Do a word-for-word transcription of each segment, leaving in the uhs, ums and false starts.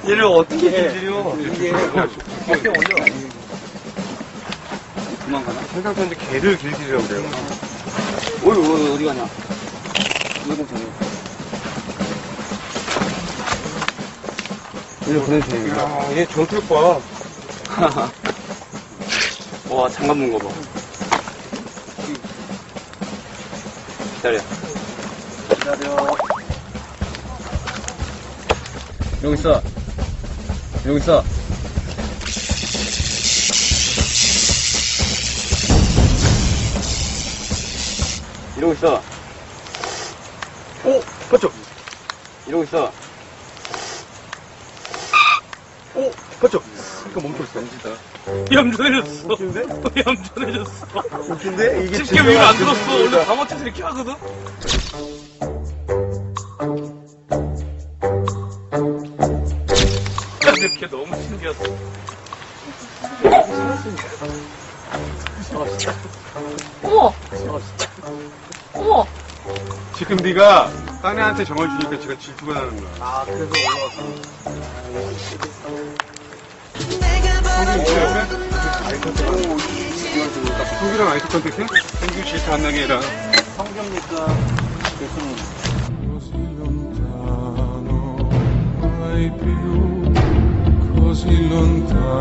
얘를 어떻게 길들여? 이게 어떻게 올려? 그만 가나? 세상 사는데 개를 길들이라고 그래요. 어이, 어이, 어디 가냐? 이거 좀 정해. 이거 보내도 되겠네. 야, 얘 전투력 봐. 와, 장갑 문거 봐. 기다려. 기다려. 여기 있어. 여기 있어. 이러고 있어. 오! 봤죠? 이러고 있어. 오! 봤죠? 그러니까 멈췄어. 멈추다. 얌전해졌어. 웃긴데? 얌전해졌어. 웃긴데? 이게 집게 위로 안 들었어. 원래 방어체에서 이렇게 하거든? 이렇게 너무 신기하다. 어머! 어머! 지금 네가 딴 애한테 정을 주니까 제가 질투가 나는 거야. 아, 그래서 올라왔어. 속이랑 아이스 컨택트? 생규 질투 안 나게 해라. 성경니까 교수님. Mai più così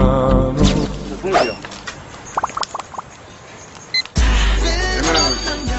lontano. 성경이요. 얼마나 걸지?